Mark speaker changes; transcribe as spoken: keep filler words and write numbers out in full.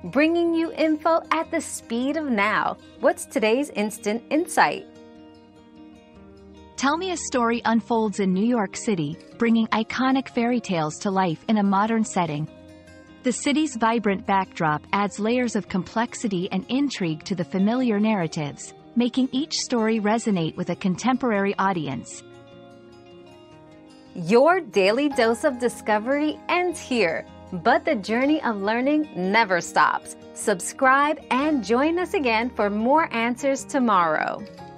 Speaker 1: bringing you info at the speed of now. What's today's instant insight?
Speaker 2: Tell Me a Story unfolds in New York City, bringing iconic fairy tales to life in a modern setting. The city's vibrant backdrop adds layers of complexity and intrigue to the familiar narratives, making each story resonate with a contemporary audience.
Speaker 1: Your daily dose of discovery ends here, but the journey of learning never stops. Subscribe and join us again for more answers tomorrow.